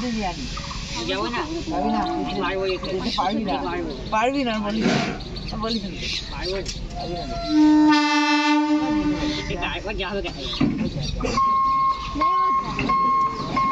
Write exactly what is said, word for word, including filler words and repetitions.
বিরিয়ানি যাবো না পারবি না মারবো একে পারবি না পারবি না বলি বলি মারবো ঠিক আছে একবার যাবে দেখা